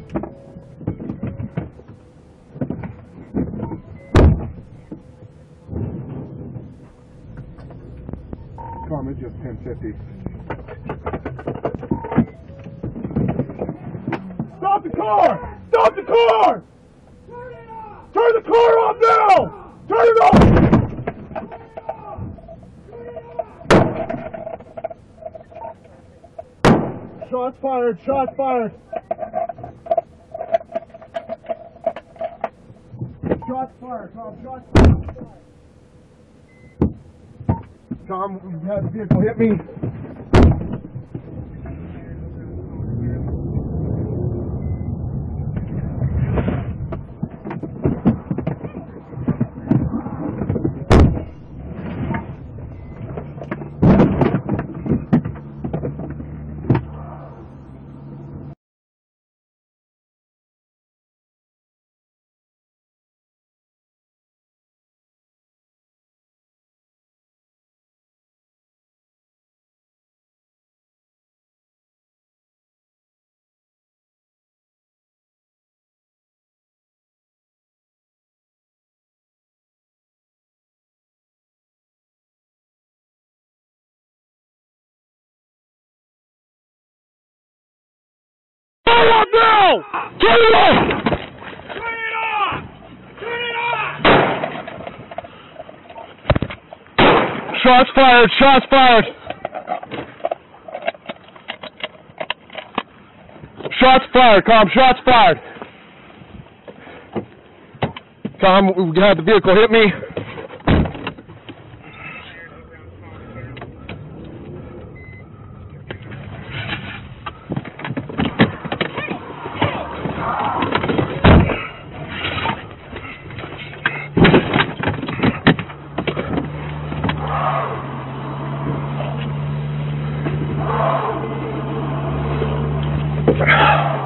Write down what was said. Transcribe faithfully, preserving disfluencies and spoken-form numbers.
Come, it's just ten fifty. Stop the car! Stop the car! Turn it off! Turn the car off now! Turn it off! Shots fired! Shots fired! Shots fired! Tom, shots fired! Tom, you had the vehicle hit me. Turn it off now! Turn it off! Turn it off! Turn it off! Shots fired! Shots fired! Shots fired! Calm! Shots fired! Calm! We had the vehicle hit me. Oh.